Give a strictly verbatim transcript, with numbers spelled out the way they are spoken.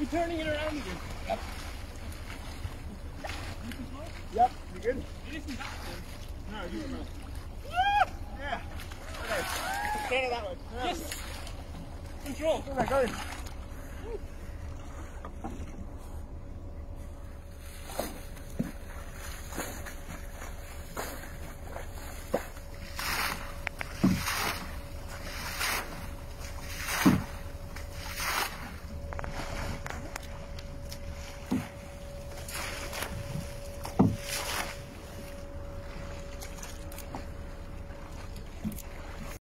turning it around again. Yep. Yep, you good? It isn't that then. No, you remember. Yeah. Okay. Stand it that way. Yes. Control. Go back, go.